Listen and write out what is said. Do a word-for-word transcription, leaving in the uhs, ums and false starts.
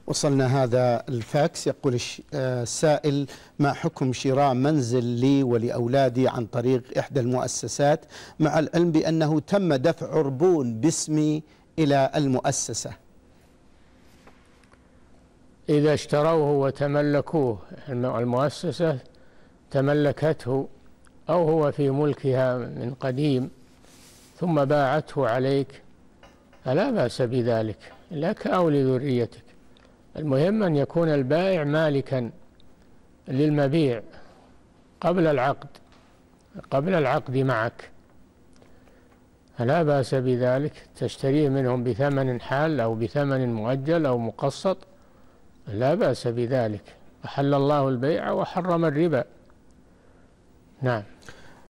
وصلنا هذا الفاكس. يقول السائل: ما حكم شراء منزل لي ولأولادي عن طريق إحدى المؤسسات، مع العلم بأنه تم دفع عربون باسمي إلى المؤسسة؟ إذا اشتروه وتملكوه، المؤسسة تملكته أو هو في ملكها من قديم ثم باعته عليك، فلا بأس بذلك لك أو لذريتك. المهم أن يكون البائع مالكا للمبيع قبل العقد قبل العقد معك، فلا بأس بذلك. تشتريه منهم بثمن حال أو بثمن مؤجل أو مقسط، لا بأس بذلك. أحل الله البيع وحرم الربا. نعم.